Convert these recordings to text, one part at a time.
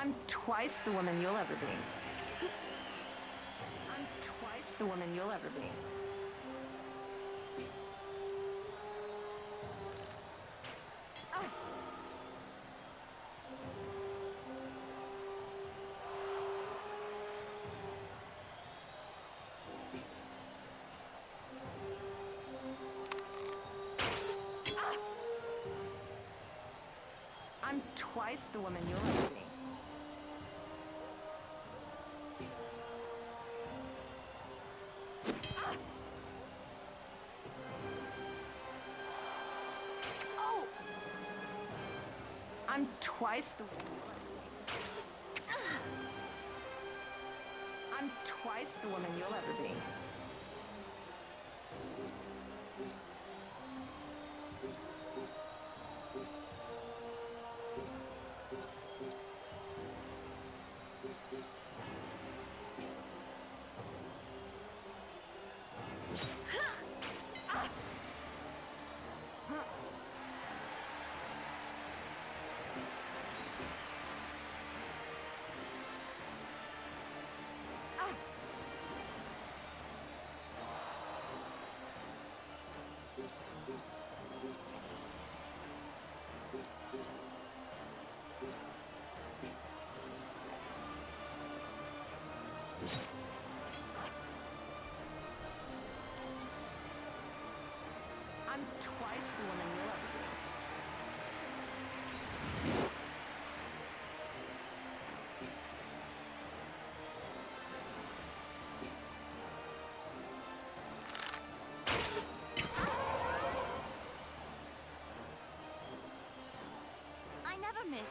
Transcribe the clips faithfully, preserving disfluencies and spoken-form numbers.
I'm twice the woman you'll ever be. I'm twice the woman you'll ever be. Ah. Ah. I'm twice the woman you'll ever be. Ah. Oh! I'm twice the woman you'll ever be. Ah. I'm twice the woman you'll ever be. I'm twice the woman you'll ever be. I never miss.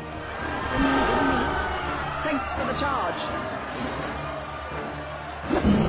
Thanks for the charge.